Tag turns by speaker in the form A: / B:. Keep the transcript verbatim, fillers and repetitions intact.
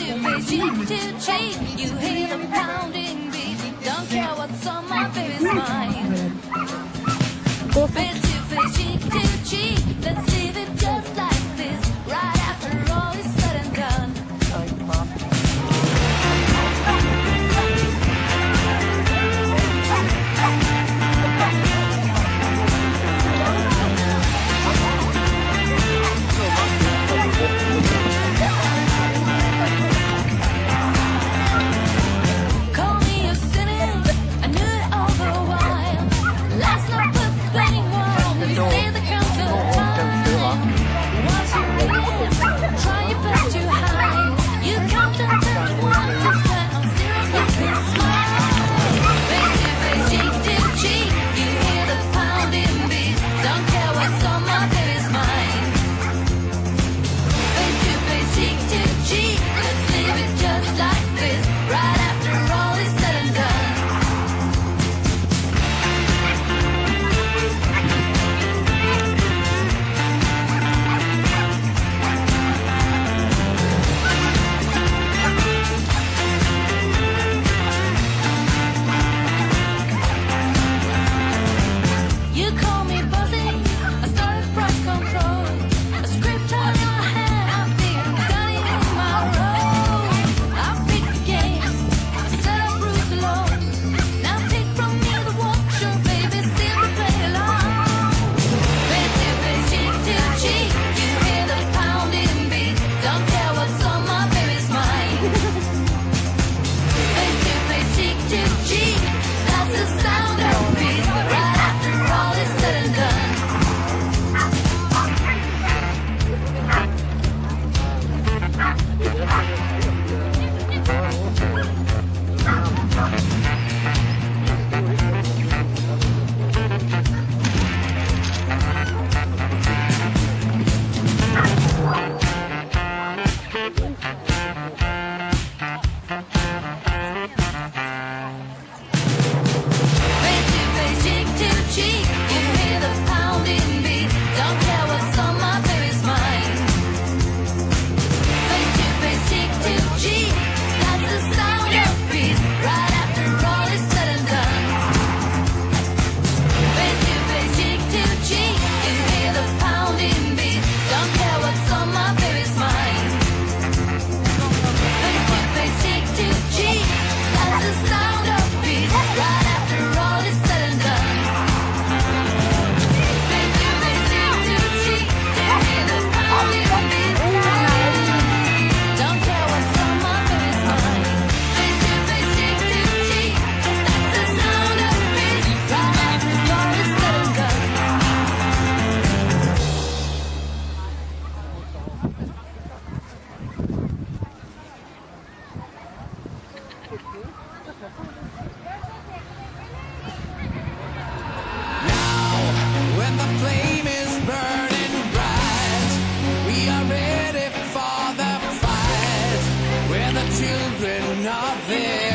A: to face, cheek to cheek. You hear the pounding beat. Don't care what's on my baby's mind. Face to face, cheek to cheek. Let's leave it just like this. Right after all is said and done. Call me a cynic, I knew it all the while. Last night put plenty more. You say the count of time. Once you live, try your best to hide. You count and turn one to ten. I'm still looking smile. Face to face, cheek to cheek. You hear the pounding beat. Don't care what's on my baby's mind. Face to face, cheek to cheek. Let's leave it just like this. Right after all is said and done. You call me buzzing, I started price control. A script on your hand, I'm being studying my role. I pick the games, I set up rules alone. Now take from me the walk show, baby, still to play along. Face to face, cheek to cheek, you hear the pounding beat. Don't care what's on my baby's mind. Face to face, cheek to cheek, that's the sound of peace. Right after all is said and done. Face to face, cheek to cheek, you hear the pounding beat. Don't care what's on my baby's mind. Face to face, cheek to cheek, that's the sound of peace. Right after all is said and done. Face to face, cheek to cheek, you hear the pounding beat. Don't care what's on my baby's mind. Face to face, cheek to cheek, that's the sound of peace. Right after all is said and done. Face to face, cheek to cheek, you hear the pounding beat. Don't care what's on my baby's mind. Face to face, cheek to cheek, that's the sound of peace. Right after all is said and done.
B: When the flame is burning bright, we are ready for the fight. We're the children of this.